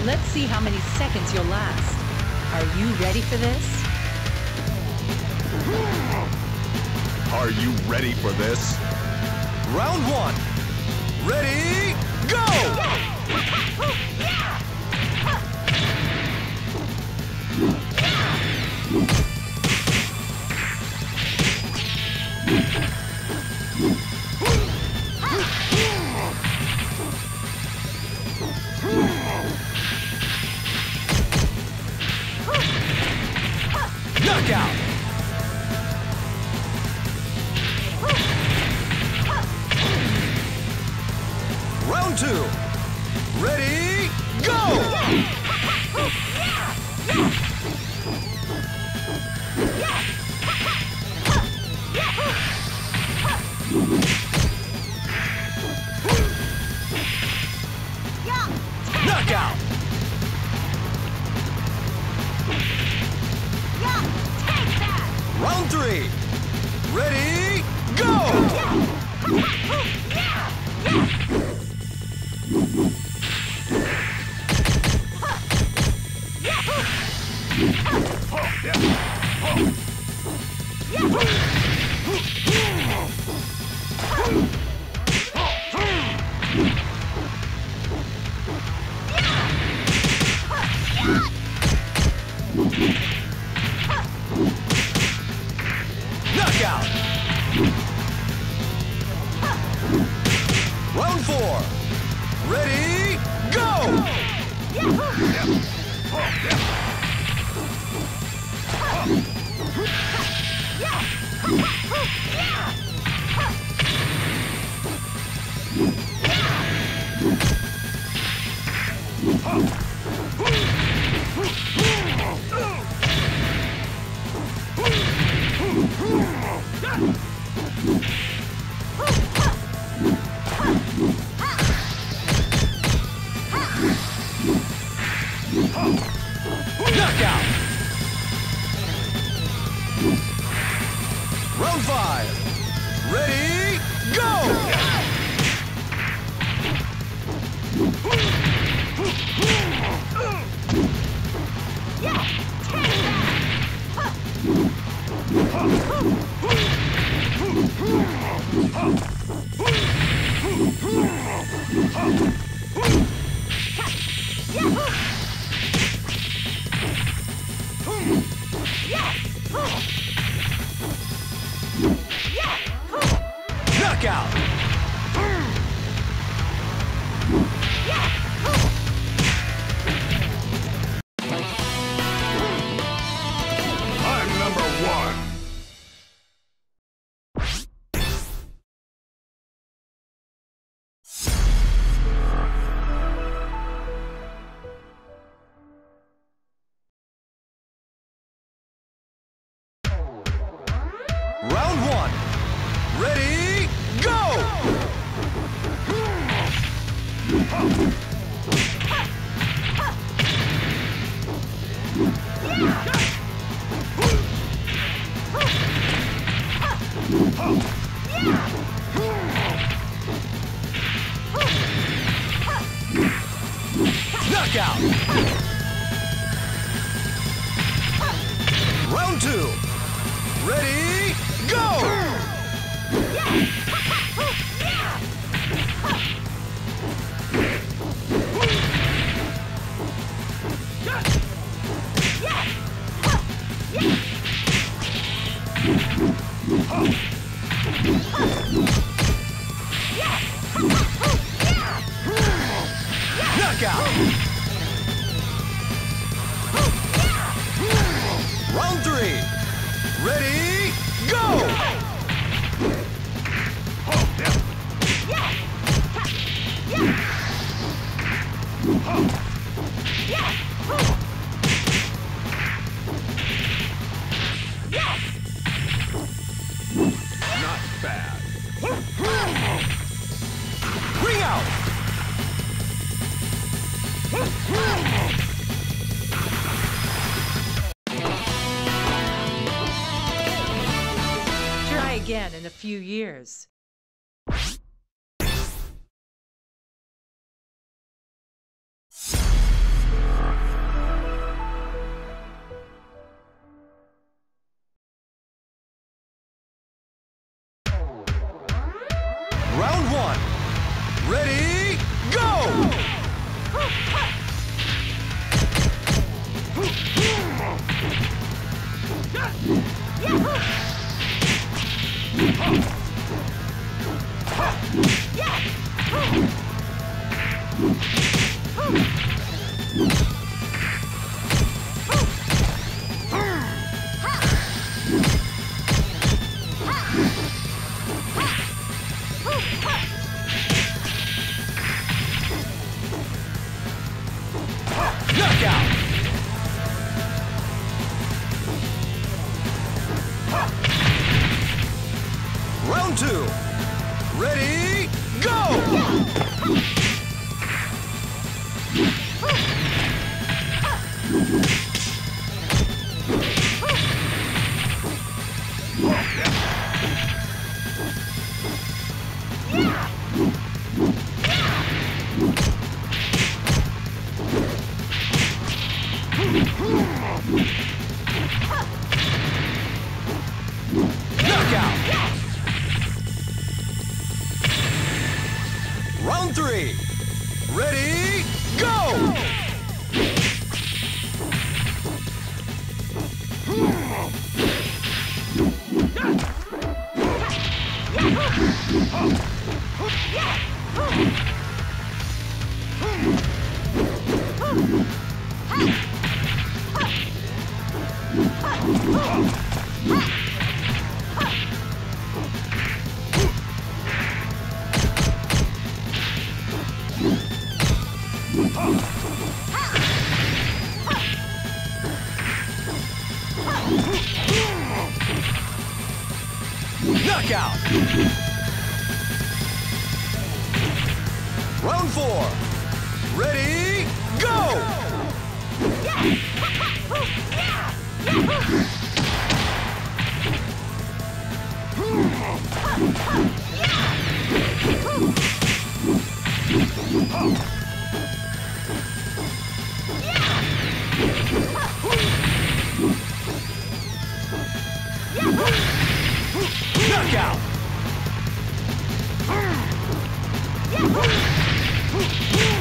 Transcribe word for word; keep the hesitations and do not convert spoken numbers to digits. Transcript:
Let's see how many seconds you'll last. Are you ready for this? Are you ready for this? Round one. Ready, go! Knockout! Round two. Ready, go! Knockout! Round three. Ready, go! Knockout! Round four. Ready, go! Knockout! Round five. Ready, go! Knockout! I'm number one. Round one. Ready, go! Knockout! Round two. Ready, go! Knockout! Round three. Ready, go! Not bad. Ring out! Try again in a few years. Knockout! Round two. Ready, go! Knockout! Round three. Ready, go! Knockout! Round four. Ready, go! Knockout!